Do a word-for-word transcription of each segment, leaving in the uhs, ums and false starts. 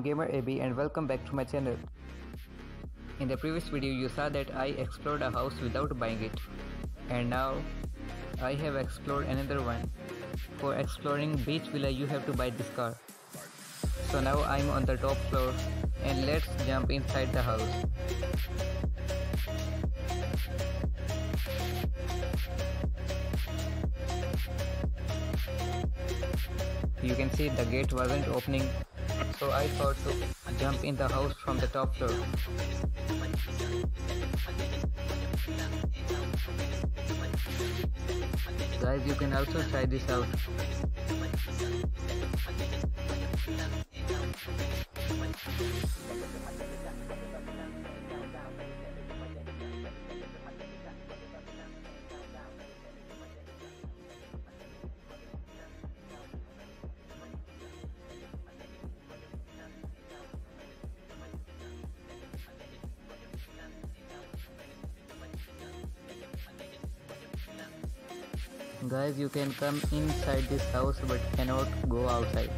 Gamer A B and welcome back to my channel. In the previous video you saw that I explored a house without buying it, and now I have explored another one. For exploring beach villa you have to buy this car. So now I'm on the top floor and let's jump inside the house. You can see the gate wasn't opening, so I thought to jump in the house from the top floor. Guys, you can also try this out. Guys, you can come inside this house but cannot go outside.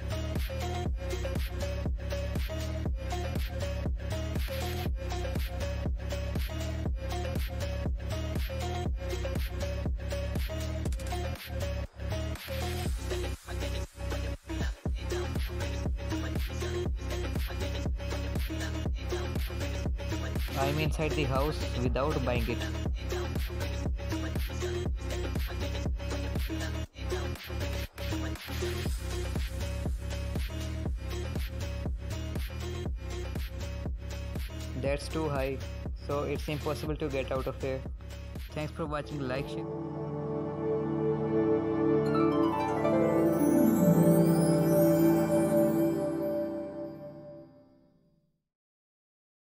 I'm inside the house without buying it. That's too high, so it's impossible to get out of here. Thanks for watching. Like, share.